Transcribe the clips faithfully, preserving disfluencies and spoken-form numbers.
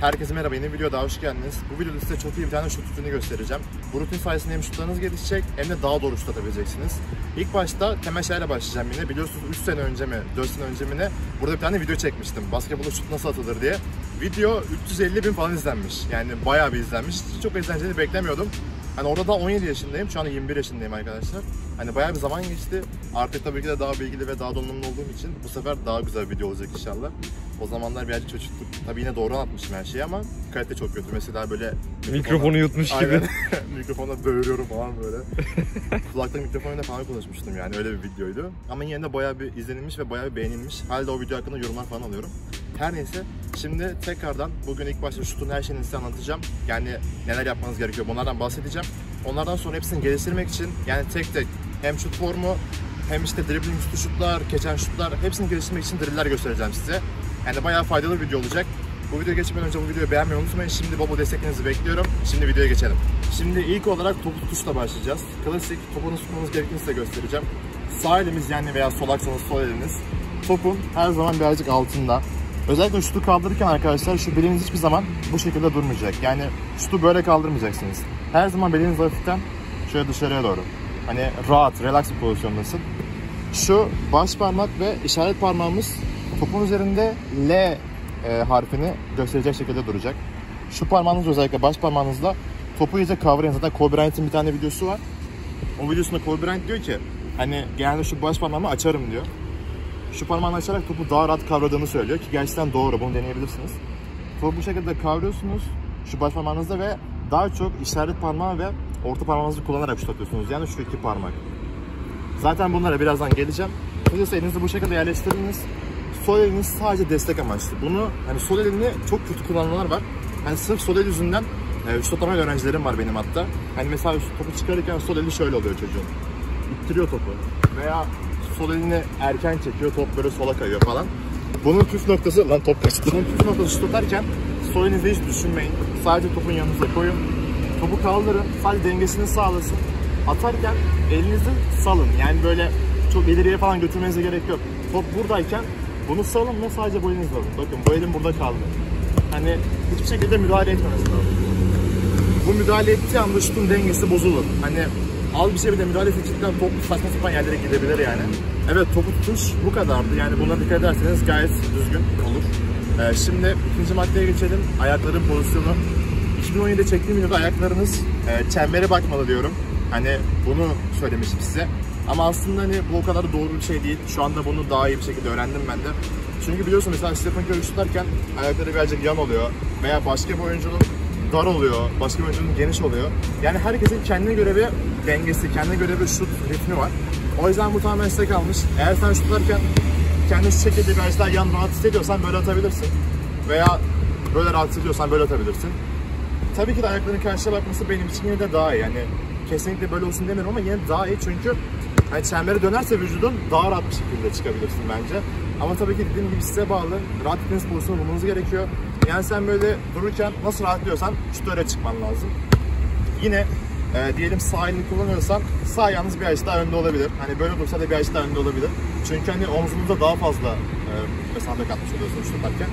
Herkese merhaba, yeni bir videoya daha hoş geldiniz. Bu videoda size çok iyi bir tane şut rutini göstereceğim. Bu rutin sayesinde hem şutlarınız gelişecek hem de daha doğru şut atabileceksiniz. İlk başta temel şeylerle başlayacağım yine. Biliyorsunuz üç sene önce mi, dört sene önce mi ne burada bir tane video çekmiştim. Basketbolda şut nasıl atılır diye. Video üç yüz elli bin falan izlenmiş. Yani bayağı bir izlenmiş. Çok izleneceğini beklemiyordum. Hani orada da on yedi yaşındayım. Şu an yirmi bir yaşındayım arkadaşlar. Hani bayağı bir zaman geçti. Artık tabii ki de daha bilgili ve daha donanımlı olduğum için bu sefer daha güzel bir video olacak inşallah. O zamanlar birazcık çocuktuk. Tabii yine doğru anlatmışım her şeyi ama kalite çok kötü. Mesela böyle mikrofonu yutmuş gibi. Mikrofonda böğürüyorum falan böyle. Kulakta mikrofonuyla falan konuşmuştum yani, öyle bir videoydu. Ama yine de bayağı bir izlenilmiş ve bayağı bir beğenilmiş. Halde o video hakkında yorumlar falan alıyorum. Her neyse, şimdi tekrardan bugün ilk başta şutun her şeyini size anlatacağım. Yani neler yapmanız gerekiyor, bunlardan bahsedeceğim. Onlardan sonra hepsini geliştirmek için yani tek tek hem şut formu hem işte dribbling üstü şutlar, geçen şutlar, hepsini geliştirmek için driller göstereceğim size. Yani bayağı faydalı bir video olacak. Bu videoya geçmeden önce bu videoyu beğenmeyi unutmayın. Şimdi bol bol desteklerinizi bekliyorum. Şimdi videoya geçelim. Şimdi ilk olarak topu tutuşla başlayacağız. Klasik topu nasıl tutmanız gerektiğini size göstereceğim. Sağ elimiz yani veya sol aksanız sol eliniz topun her zaman birazcık altında. Özellikle şutu kaldırırken arkadaşlar şu beliniz hiçbir zaman bu şekilde durmayacak. Yani şutu böyle kaldırmayacaksınız. Her zaman beliniz hafiften şöyle dışarıya doğru. Hani rahat, relax bir pozisyondasın. Şu baş parmak ve işaret parmağımız topun üzerinde L e, harfini gösterecek şekilde duracak. Şu parmağınız, özellikle baş parmağınızla topu iyice kavrayın. Zaten Kobe Bryant'in bir tane videosu var. O videosunda Kobe Bryant diyor ki hani genelde şu baş parmağımı açarım diyor. Şu parmağını açarak topu daha rahat kavradığını söylüyor ki gerçekten doğru, bunu deneyebilirsiniz. Topu bu şekilde kavruyorsunuz şu baş parmağınızla ve daha çok işaret parmağı ve orta parmağınızı kullanarak şut atıyorsunuz. Yani şu iki parmak. Zaten bunlara birazdan geleceğim. Kısacası elinizi bu şekilde yerleştirdiniz. Sol eliniz sadece destek amaçlı. Bunu hani sol elini çok kötü kullananlar var. Hani sırf sol el yüzünden e, şut atamayan öğrencilerim var benim hatta. Hani mesela topu çıkarırken sol eli şöyle oluyor çocuğun. İttiriyor topu. Veya sol elini erken çekiyor, top böyle sola kayıyor falan. Bunun püf noktası, lan top kaçtı. Bunun püf noktası şut atarken sol elinizi hiç düşünmeyin. Sadece topun yanınıza koyun. Topu kaldırın, sadece dengesini sağlasın. Atarken elinizi salın. Yani böyle çok ileriye falan götürmenize gerek yok. Top buradayken bunu salın ve sadece bu elinizle alın. Bakın bu elim burada kaldı. Hani hiçbir şekilde müdahale etmemesi lazım. Bu müdahale ettiği anda şutun dengesi bozulur. Hani al bir şey bile müdahale etse cidden top saçma sapan yerlere gidebilir yani. Evet, topu tutuş bu kadardı. Yani buna dikkat ederseniz gayet düzgün olur. Ee, şimdi ikinci maddeye geçelim. Ayakların pozisyonu. iki bin on yedide çektiğim videoda ayaklarınız e, çembere bakmalı diyorum. Hani bunu söylemiştim size. Ama aslında hani bu o kadar doğru bir şey değil. Şu anda bunu daha iyi bir şekilde öğrendim ben de. Çünkü biliyorsun mesela Stephen Curry şutlarken ayakları birazcık yan oluyor. Veya başka bir oyuncunun dar oluyor, başka bir oyuncunun geniş oluyor. Yani herkesin kendine göre bir dengesi, kendine göre bir şut ritmi var. O yüzden bu tamamen size kalmış. Eğer sen şutlarken kendini şu şekilde biraz daha yan rahat hissediyorsan böyle atabilirsin. Veya böyle rahat hissediyorsan böyle atabilirsin. Tabii ki de ayakların karşıya bakması benim için yine de daha iyi. Yani kesinlikle böyle olsun demiyorum ama yine daha iyi çünkü hani çembere dönerse vücudun daha rahat bir şekilde çıkabilirsin bence. Ama tabii ki dediğim gibi size bağlı. Rahat ettiğiniz pozisyonu bulmanız gerekiyor. Yani sen böyle dururken nasıl rahatlıyorsan şut öyle çıkman lazım. Yine e, diyelim sağ elini kullanıyorsan sağ yalnız bir aşağı daha önde olabilir. Hani böyle dursa da bir aşağı daha önde olabilir. Çünkü hani omzunuzda daha fazla e, mesafe katmış oluyorsunuz şut atarken.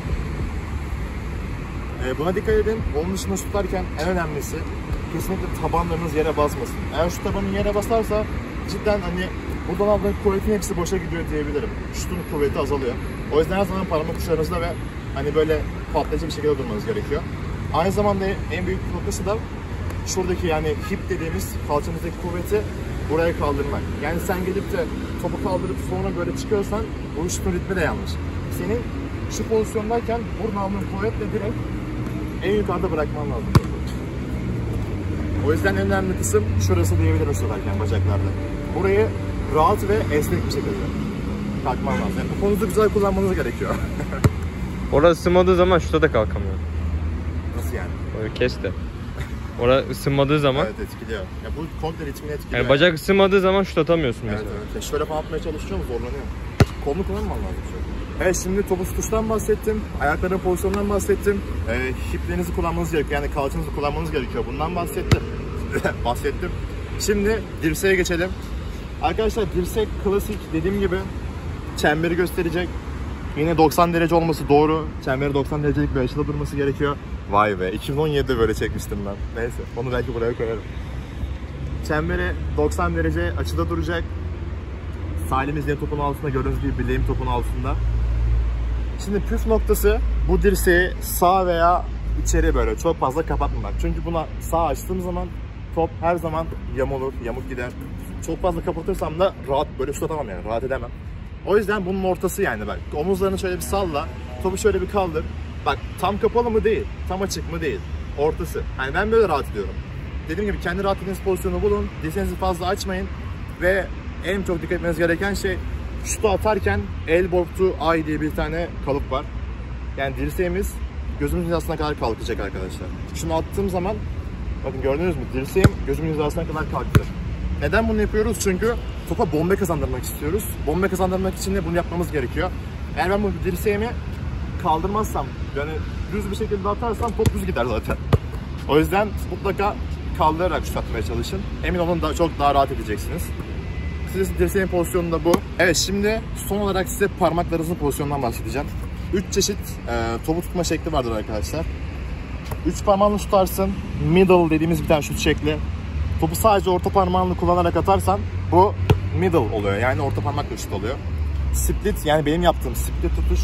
E, buna dikkat edin. Onun dışında şut atarken en önemlisi kesinlikle tabanlarınız yere basmasın. Eğer şu tabanın yere basarsa cidden hani buradan aldığın kuvvetin hepsi boşa gidiyor diyebilirim. Şutun kuvveti azalıyor. O yüzden her zaman parmak uçlarınızda ve hani böyle patlayıcı bir şekilde durmanız gerekiyor. Aynı zamanda en büyük noktası da şuradaki yani hip dediğimiz kalçanızdaki kuvveti buraya kaldırmak. Yani sen gelip de topu kaldırıp sonra böyle çıkıyorsan bu şutun ritmi de yanlış. Senin şu pozisyondayken buradan aldığın kuvvetle direkt en yukarıda bırakman lazım. O yüzden en önemli kısım şurası diyebilirim şuradayken bacaklarda. Burayı rahat ve esnek bir şekilde kalkman lazım. Yani bu konuda güzel kullanmanız gerekiyor. Orası ısınmadığı zaman şuta da kalkamıyor. Nasıl yani? Böyle kes de. Orası ısınmadığı zaman. Evet, etkiliyor. Ya bu komple ritmini etkiliyor. Yani bacak ısınmadığı zaman şut atamıyorsun evet, mesela. Evet. Şöyle falan atmaya çalışıyor mu zorlanıyor. Kolunu kullanman lazım şöyle. Evet, şimdi topu tutuştan bahsettim. Ayakların pozisyonundan bahsettim. E, hiplerinizi kullanmanız gerekiyor. Yani kalçanızı kullanmanız gerekiyor. Bundan bahsettim. bahsettim. Şimdi dirseğe geçelim. Arkadaşlar dirsek klasik dediğim gibi çemberi gösterecek. Yine doksan derece olması doğru. Çemberi doksan derecelik bir açıda durması gerekiyor. Vay be, iki bin on yedide böyle çekmiştim ben. Neyse, onu belki buraya koyarım. Çemberi doksan derece açıda duracak. Sağ elimiz yine topun altında, gördüğünüz gibi bileğim topun altında. Şimdi püf noktası bu dirseği sağ veya içeri böyle çok fazla kapatmamak. Çünkü buna sağ açtığım zaman top her zaman yamulur, yamuk gider. Çok fazla kapatırsam da rahat böyle şut atamam yani, rahat edemem. O yüzden bunun ortası yani bak. Omuzlarını şöyle bir salla, topu şöyle bir kaldır. Bak tam kapalı mı değil, tam açık mı değil. Ortası. Yani ben böyle rahat ediyorum. Dediğim gibi kendi rahat ettiğiniz pozisyonu bulun. Dirseğinizi fazla açmayın. Ve en çok dikkat etmeniz gereken şey şutu atarken elbow to eye diye bir tane kalıp var. Yani dirseğimiz gözümüzün hizasına kadar kalkacak arkadaşlar. Şunu attığım zaman bakın gördünüz mü? Dirseğim gözümün hizasına kadar kalktı. Neden bunu yapıyoruz? Çünkü topa bombe kazandırmak istiyoruz. Bombe kazandırmak için de bunu yapmamız gerekiyor. Eğer ben bu dirseğimi kaldırmazsam, yani düz bir şekilde atarsam top düz gider zaten. O yüzden mutlaka kaldırarak şut atmaya çalışın. Emin olun da çok daha rahat edeceksiniz. Size dirseğin pozisyonu da bu. Evet, şimdi son olarak size parmaklarınızın pozisyonundan bahsedeceğim. üç çeşit e, topu tutma şekli vardır arkadaşlar. üç parmağınla tutarsın. Middle dediğimiz bir tane şut şekli. Topu sadece orta parmağını kullanarak atarsan bu middle oluyor. Yani orta parmakla şut oluyor. Split, yani benim yaptığım split tutuş.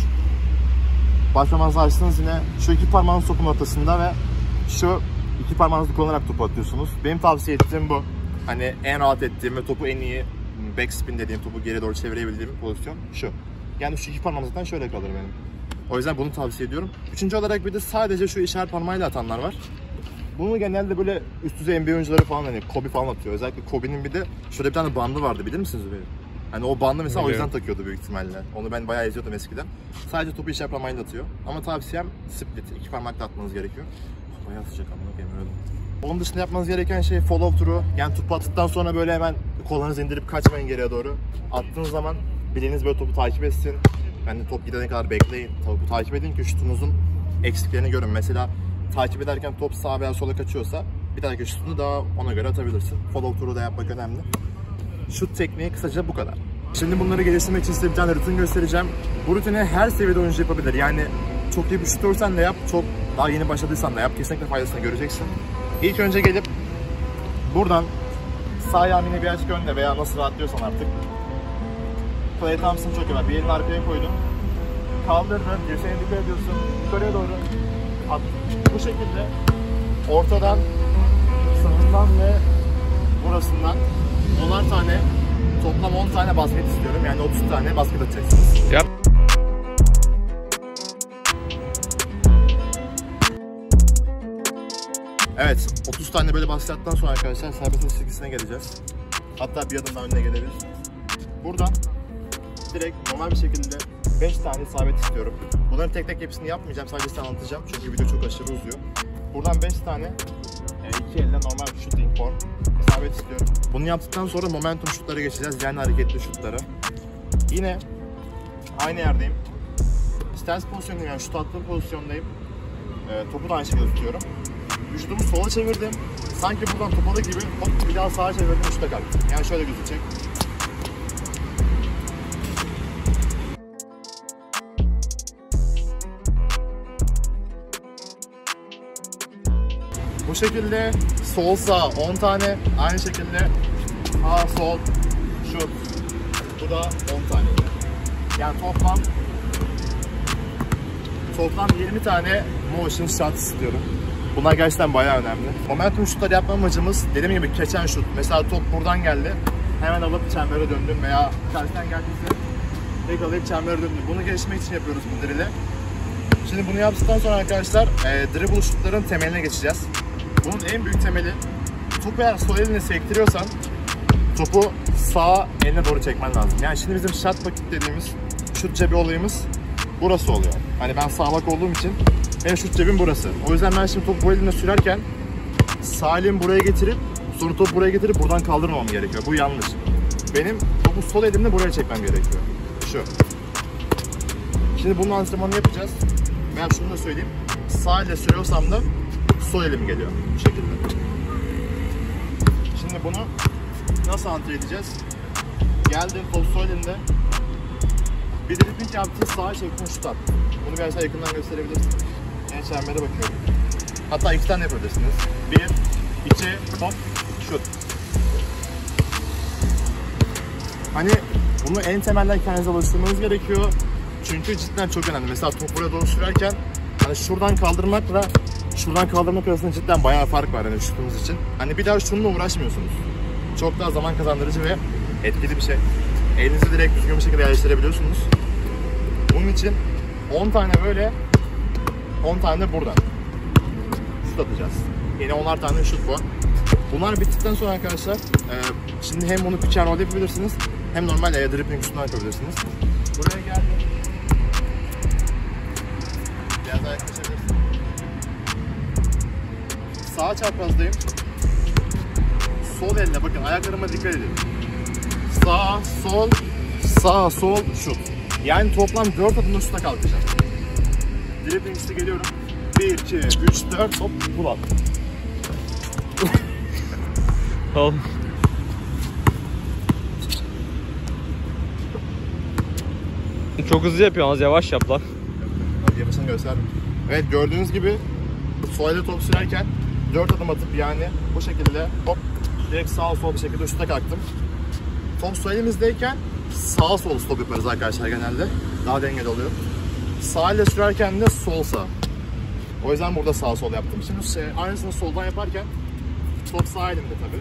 Baş parmağınızı açtınız, yine şu iki parmağınız topun ortasında ve şu iki parmağınızı kullanarak topu atıyorsunuz. Benim tavsiye ettiğim bu. Hani en rahat ettiğim ve topu en iyi backspin dediğim, topu geri doğru çevirebildiğim pozisyon şu. Yani şu iki parmağım zaten şöyle kalır benim. O yüzden bunu tavsiye ediyorum. Üçüncü olarak bir de sadece şu işaret parmağıyla atanlar var. Bunu genelde böyle üst düzey N B A oyuncuları falan, hani Kobe falan atıyor. Özellikle Kobe'nin bir de şöyle bir tane bandı vardı, bilir misiniz benim? Hani o bandı mesela o yüzden takıyordu büyük ihtimalle. Onu ben bayağı izliyordum eskiden. Sadece topu işaret parmağıyla atıyor. Ama tavsiyem split, iki parmakla atmanız gerekiyor. Bayağı sıcak ama bakayım. Onun dışında yapmanız gereken şey follow through. Yani topu attıktan sonra böyle hemen kollarınızı indirip kaçmayın geriye doğru. Attığınız zaman bileğiniz böyle topu takip etsin. Yani top gidene kadar bekleyin. Topu takip edin ki şutunuzun eksiklerini görün. Mesela takip ederken top sağa veya sola kaçıyorsa bir dahaki şutunu daha ona göre atabilirsin. Follow through'u da yapmak önemli. Şut tekniği kısaca bu kadar. Şimdi bunları geliştirmek için size bir tane rutin göstereceğim. Bu rutini her seviyede oyuncu yapabilir. Yani çok iyi bir şutörsen de yap, çok daha yeni başladıysan da yap. Kesinlikle faydasını göreceksin. İlk önce gelip buradan sağ ayağımı yine birazcık önde veya nasıl rahatlıyorsan artık. Klay Thompson çok iyi. Bir elini arkaya koydun. Kaldırdın, dirseğine dikkat ediyorsun. Yukarıya doğru at. Bu şekilde ortadan, sınırından ve burasından onar tane, toplam on tane basket istiyorum. Yani otuz tane basket atacaksınız. Yap. Evet, otuz tane böyle basketten sonra arkadaşlar serbest çizgisine geleceğiz. Hatta bir adım daha önüne gelebiliriz. Buradan direkt normal bir şekilde beş tane isabet istiyorum. Bunların tek tek hepsini yapmayacağım, sadece size anlatacağım çünkü video çok aşırı uzuyor. Buradan beş tane iki elle normal shooting form isabet istiyorum. Bunu yaptıktan sonra momentum şutlara geçeceğiz, yani hareketli şutlara. Yine aynı yerdeyim. Stance pozisyondayım, yani şut attığım pozisyondayım. E, topu da aynı şekilde tutuyorum. Vücudumu sola çevirdim. Sanki buradan topalı gibi hop bir daha sağa çevirdim, şuta kalktım. Yani şöyle gözükecek. Bu şekilde sol sağ on tane, aynı şekilde sağ sol şut. Bu da on tane. Yani toplam toplam yirmi tane motion shot istiyorum. Bunlar gerçekten bayağı önemli. Momentum şutları yapma amacımız dediğim gibi keçen şut. Mesela top buradan geldi. Hemen alıp çembere döndüm veya tersten geldiyse yakalayıp çembere döndüm. Bunu geliştirmek için yapıyoruz bu drill'i. Şimdi bunu yaptıktan sonra arkadaşlar e, dribble şutların temeline geçeceğiz. Bunun en büyük temeli, topu eğer sol eline sektiriyorsan topu sağ eline doğru çekmen lazım. Yani şimdi bizim shot bucket dediğimiz şut cebi olayımız burası oluyor. Hani ben sağ bak olduğum için benim şut cebim burası. O yüzden ben şimdi topu bu elimle sürerken sağ elimi buraya getirip sonra topu buraya getirip buradan kaldırmamam gerekiyor. Bu yanlış. Benim topu sol elimle buraya çekmem gerekiyor. Şu. Şimdi bunun antrenmanını yapacağız. Ben şunu da söyleyeyim. Sağ elle sürüyorsam da sol elim geliyor. Bu şekilde. Şimdi bunu nasıl antre edeceğiz? Geldim, top sol elimde. Bir dripping yaptın, sağa çektin, şut attın. Bunu biraz daha yakından gösterebilirsin. En çembere bakıyorum. Hatta iki tane yapabilirsiniz. Bir, iki, hop, şut. Hani bunu en temelden kendinize alıştırmanız gerekiyor. Çünkü cidden çok önemli. Mesela top buraya doğru sürerken hani şuradan kaldırmakla şuradan kaldırmak arasında cidden bayağı fark var hani şutunuz için. Hani bir daha şununla uğraşmıyorsunuz. Çok daha zaman kazandırıcı ve etkili bir şey. Elinizi direkt düzgün bir şekilde yerleştirebiliyorsunuz. Bunun için on tane böyle, on tane de buradan şut atacağız. Yine onar tane şut bu. Bunlar bittikten sonra arkadaşlar, e, şimdi hem onu pitch and roll yapabilirsiniz, hem normal air dripping üstünden yapabilirsiniz. Buraya geldim. Biraz daha yaklaşabilirsin. Sağ çaprazdayım. Sol elle bakın, ayaklarıma dikkat edin. Sağ, sol, sağ, sol, şut. Yani toplam dört adımla şuta kalkacağım. Dripping üstü geliyorum. bir, iki, üç, dört, hop, pull up. Oğlum. Çok hızlı yapıyorsun, az yavaş yap lan. Hadi yapısını gösterdim. Evet, gördüğünüz gibi sol elle top sürerken dört adım atıp yani bu şekilde hop direkt sağ sol bir şekilde şuta kalktım. Top sol elimizdeyken sağ sol stop yaparız arkadaşlar genelde. Daha dengeli oluyor. Sağ elle sürerken de sol sağ. O yüzden burada sağ sol yaptım. Şimdi şey, aynısını soldan yaparken top sağ elimde tabii.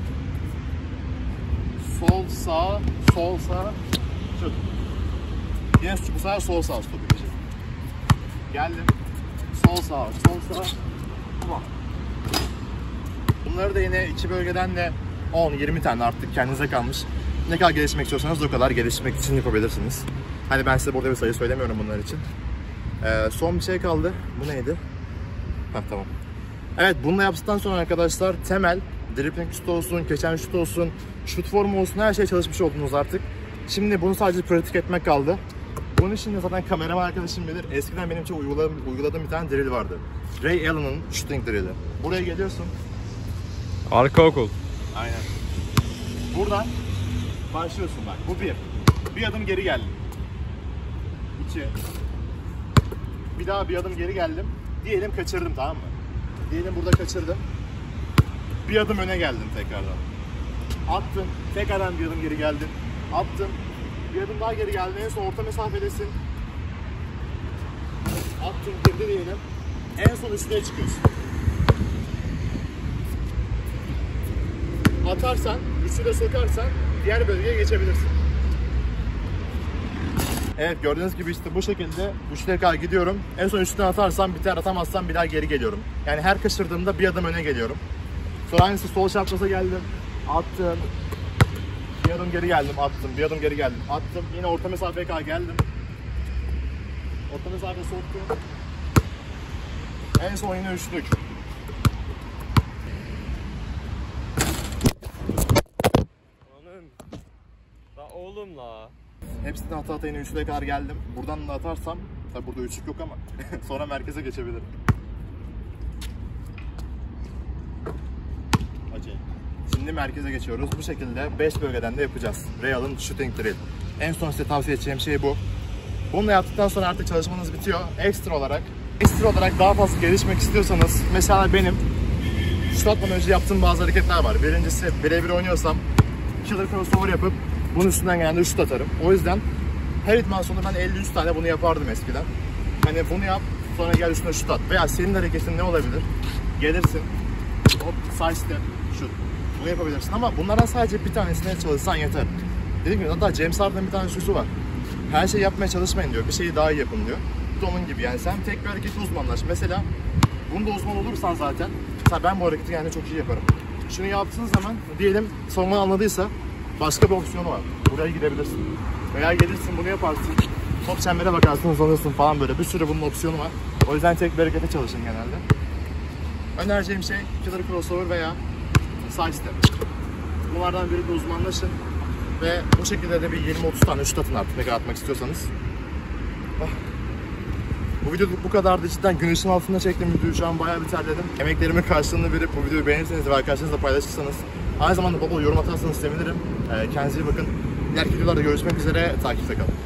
Sol sağ, sol sağ, şut. Yine bu sefer sol sağ stop yapacağım. Geldim. Sol sağ, sol sağ. Tamam. Bunları da yine iki bölgeden de on yirmi tane artık kendinize kalmış. Ne kadar gelişmek istiyorsanız o kadar gelişmek için yapabilirsiniz. Hani ben size burada bir sayı söylemiyorum bunlar için. Ee, son bir şey kaldı. Bu neydi? Heh, tamam. Evet, bunu da yaptıktan sonra arkadaşlar temel, dribbling şut olsun, keçen şut olsun, şut formu olsun, her şey çalışmış oldunuz artık. Şimdi bunu sadece pratik etmek kaldı. Bunun için de zaten kameraman arkadaşım bilir. Eskiden benim çok uyguladığım, uyguladığım bir tane drill vardı. Ray Allen'ın shooting drill'i. Buraya geliyorsun. Arka okul. Aynen. Buradan başlıyorsun bak. Bu bir. Bir adım geri geldim. İki. Bir daha bir adım geri geldim. Diyelim kaçırdım, tamam mı? Diyelim burada kaçırdım. Bir adım öne geldim tekrardan. Attım. Tekrardan bir adım geri geldim. Attım. Bir adım daha geri geldim. En son orta mesafedesin. Attım, girdi diyelim. En son üstüne çıkıyorsun. Atarsan, üstüne sokarsan diğer bölgeye geçebilirsin. Evet, gördüğünüz gibi işte bu şekilde üçlüye kadar gidiyorum. En son üstüne atarsam biter, atamazsam bir daha geri geliyorum. Yani her kaçırdığımda bir adım öne geliyorum. Sonra aynısı sol çapraza geldim. Attım. Bir adım geri geldim, attım. Bir adım geri geldim, attım. Yine orta mesafeye kadar geldim. Orta mesafeye soktum. En son yine üçlük. La oğlum la. Hepsinden ata ata yine üçlüye kadar geldim. Buradan da atarsam, tabi burada üçlük yok ama sonra merkeze geçebilirim. Acayip. Şimdi merkeze geçiyoruz. Bu şekilde beş bölgeden de yapacağız. Real'ın shooting drill. En son size tavsiye edeceğim şey bu. Bunu da yaptıktan sonra artık çalışmanız bitiyor. Ekstra olarak, ekstra olarak daha fazla gelişmek istiyorsanız, mesela benim şut atmadan önce yaptığım bazı hareketler var. Birincisi, birebir oynuyorsam killer crossover yapıp bunun üstünden genelde şut atarım. O yüzden her idman sonu ben elli yüz tane bunu yapardım eskiden. Hani bunu yap, sonra gel üstüne şut at. Veya senin hareketin ne olabilir? Gelirsin, hop, side step, şut. Bunu yapabilirsin ama bunlardan sadece bir tanesine çalışsan yeter. Dediğim gibi hatta James Harden'ın bir tane sözü var. Her şeyi yapmaya çalışmayın diyor, bir şeyi daha iyi yapın diyor. Bu da onun gibi yani, sen tek bir hareketi uzmanlaş. Mesela bunda uzman olursan zaten, mesela ben bu hareketi yani çok iyi yaparım. Şunu yaptığın zaman diyelim savunma anladıysa başka bir opsiyonu var. Buraya gidebilirsin. Veya gelirsin bunu yaparsın. Top çembere bakarsın, uzanırsın falan böyle. Bir sürü bunun opsiyonu var. O yüzden tek bir harekete çalışın genelde. Önereceğim şey killer crossover veya side step. Bunlardan biri de uzmanlaşın. Ve bu şekilde de bir yirmi otuz tane şut atın artık ne kadar atmak istiyorsanız. Ah. Bu video bu kadardı. Cidden güneşin altında çektiğim videoyu şu an bayağı bir terledim. Emeklerimin karşılığını verip bu videoyu beğenirseniz ve arkadaşlarınızla paylaşırsanız, aynı zamanda bol bol yorum atarsanız sevinirim. Kendinize iyi bakın. Diğer videolarda görüşmek üzere. Takipte kalın.